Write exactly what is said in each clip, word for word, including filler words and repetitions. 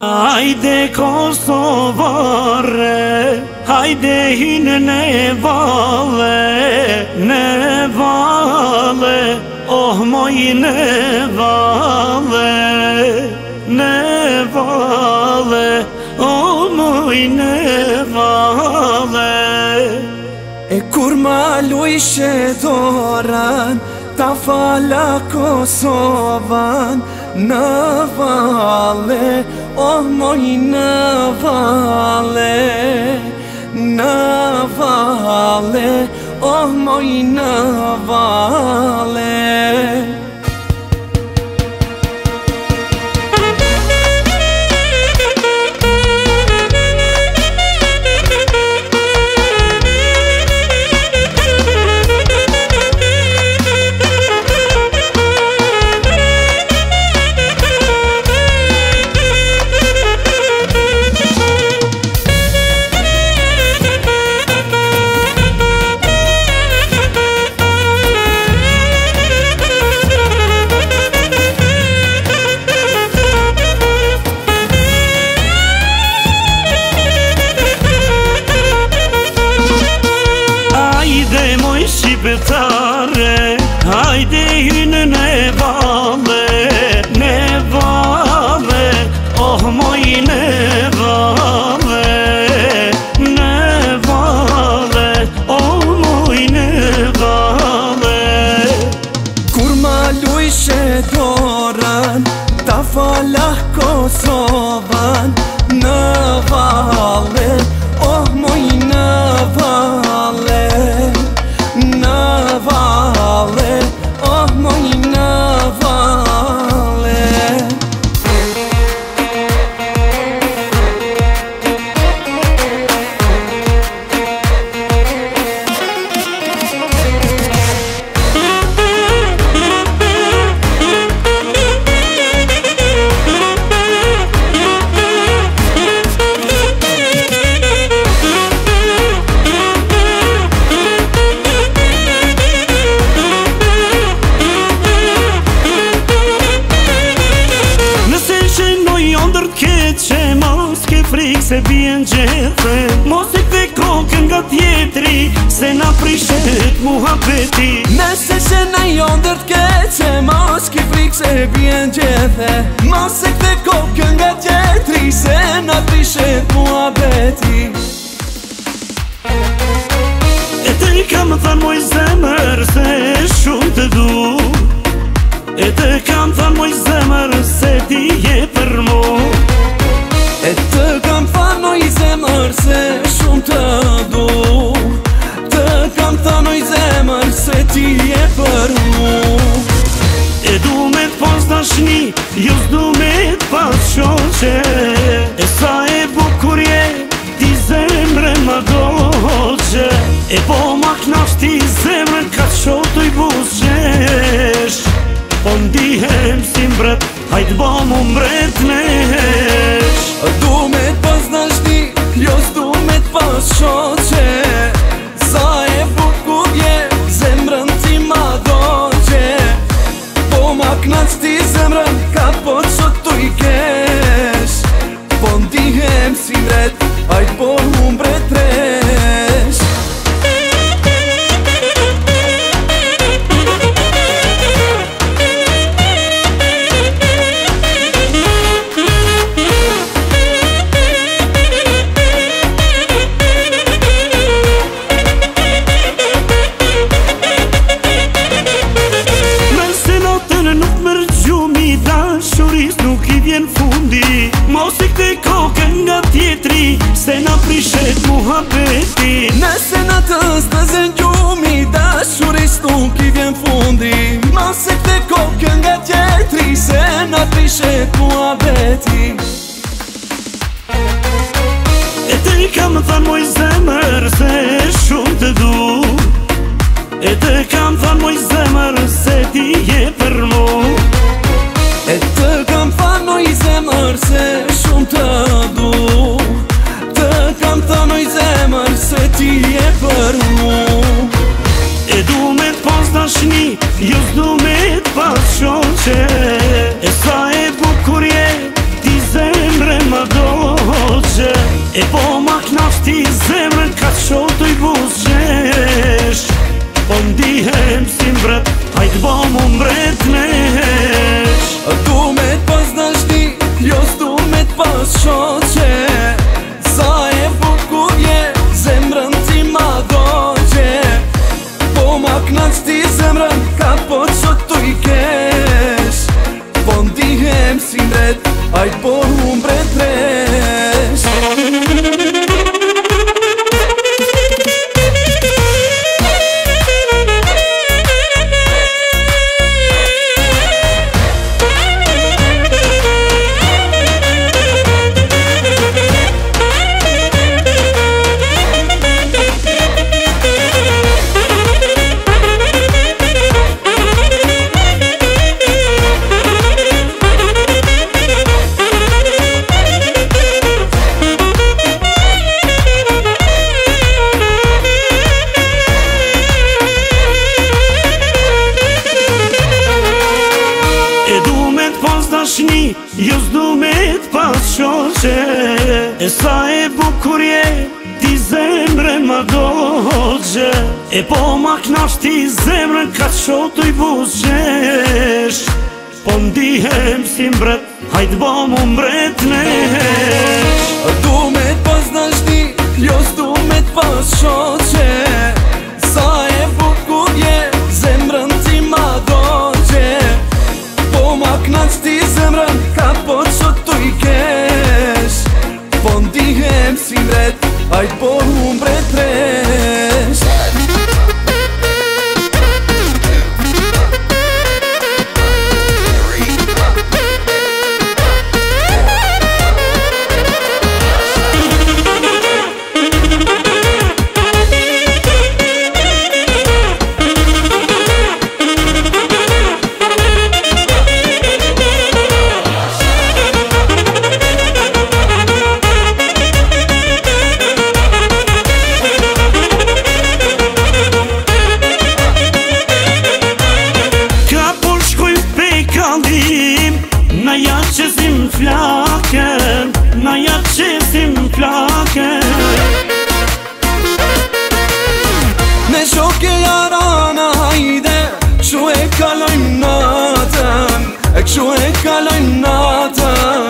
Hajde Kosovare, hajde hinë në vale, në vale, oh moj në vale, në vale, oh moj në vale. E kur ma lujshe doran, ta fala Kosovan, në vale, oh moj në vale, në vale, oh moj në vale. Shqiptare, hajde hynë në vale, në vale, oh moj në vale, në vale, oh moj në vale. Kur ma lujshe doran, ta falah Kosovan, në vale, oh moj në vale, në vale, oh moj në vale. Që mos ke frikë se bjen gjethe, mos i kve kokën nga tjetri, se na prishet muhabeti. Nëse që në jondër t'keqe, mos ke frikë se bjen gjethe, mos i kve kokën nga tjetri, se na prishet muhabeti. E të kam thënë moj zemër se shumë të du, e të kam thënë moj zemër se ti je për mu, e të kam thënë oj zemër se shumë të du, të kam thënë oj zemër se ti je për mu. E du me t'pas dashni, jo s'du me t'pas shoqe, e sa e bukur je, ti zemre ma doqe, e po ma knash ti zemre ka t'shotu i buzqesh, po ndihem si mbret, hajt bo mu mbret nesh. Du me t'pas dashni, jo s'du me t'pas shoqe, sa e bukur je, zemrën ti ma doqe, po ma knaq ti zemrën ka po qotu i kesh, po ndihem si mbret, hajt bo mu mbret resh. Mos i kte kokën nga tjetri, se na prishet muhabeti. Nëse në tës të zëngjumi, dashuris nuk i vjen fundi, mos i kte kokën nga tjetri, se na prishet muhabeti. E të kam thënë moj zemër se shumë të du, e të kam thënë moj zemër se ti je për mu, e të kam thënë oj zemër se shumë të du, të kam thënë oj zemër se ti je për mu. E du me t'pas dashni, jo s'du me t'pas shoqe, e sa e bukur je, ti zemre ma pas shoqe, sa e bukur je, zemrën ti ma doqe. Po ma knaq ti zemrën, ka po që tu i kesh. Po ndihem si mret, ajt po humbret resh. Jo s'du me t'pas shoqe, e sa e bukur je, ti zemre ma doqe. E po ma knash ti zemrën, ka qotu i buzqesh. Po ndihem si mbret, hajt ba mu mbret nesh. Du me t'pas dashni, jo s'du me t'pas shoqe, sa e bukur je, zemrën ti ma doqe. Po ma knash ti zemrën, ka po që tu i kesh. Po ndihem si mret, ajt po humbret resh. Na ja qesim flaken, na ja qesim flaken. Me shoke jarana hajde, kshu e kalojmë natën, e kshu e kalojmë natën.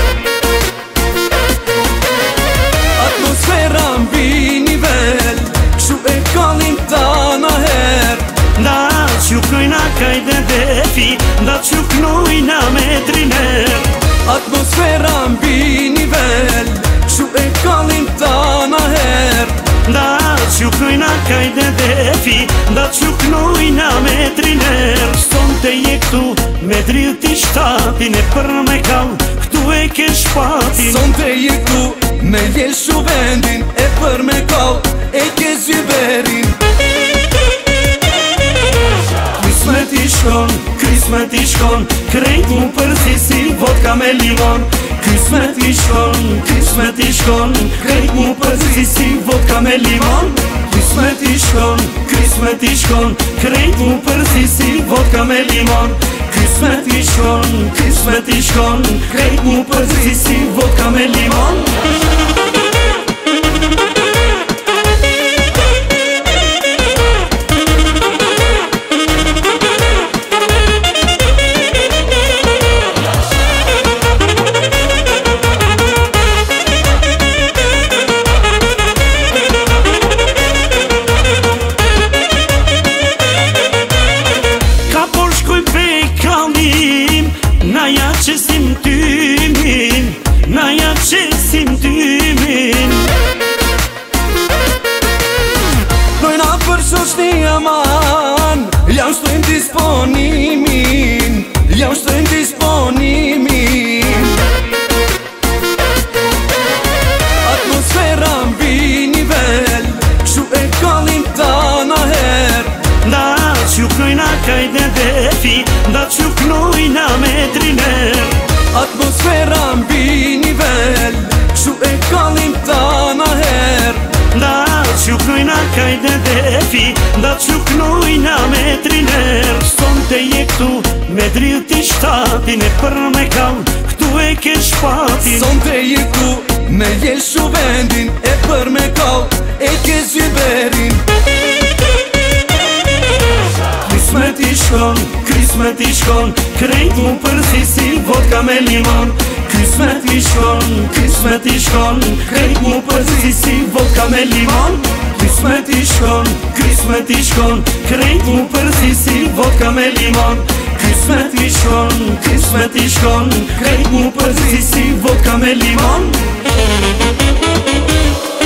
Atmosfera mbi nivel, kshu e kalim tana her. Da quknojna kajde defi, da quknojna me triner. Atmosfera mbi nivel, kshu e kalim tana her. Da quknojna kajde defi, da quknojna me triner. Son të je këtu me driti shtatin, e për me kall këtu e ke shpatin. Son të je këtu me ljeshu vendin, e për me kall e ke zyberin. Krismet i shkon, krismet i shkon, krejt mu përzi si vodka me limon. Krismet i shkon, krismet i shkon, krejt mu përzi si vodka me limon. Krismet i shkon, krismet i shkon, krejt mu përzi si vodka me limon. Krismet i shkon, krismet i shkon, krejt mu përzi si vodka me limon. Na ja qesim tymin, na ja qesim tymin. Dojna për shoqni aman, jam shtojnë disponimin, jam shtojnë disponimin. Atmosfera mbi nivel, kshu e kalim tana her. Da quknojna kajde defi, da quknojna me triner. Atmosfera mbi nivel, kshu e kalim tana her. Da quknojna kajde defi, da quknojna me triner. Son të je këtu me driti shtatin, e për me kall këtu e ke shpatin. Son të je këtu me ljeshu vendin, e për me kall e ke zyberin. Krismet i shkon, krismet i shkon, krejt mu përzi si vodka me limon. Kismet i shkon, kismet i shkon Krejt mu përzi si vodka me limon Kismet i shkon, kismet i shkon Krejt mu përzi si vodka me limon Kismet i shkon, kismet i shkon Krejt mu përzi si vodka me limon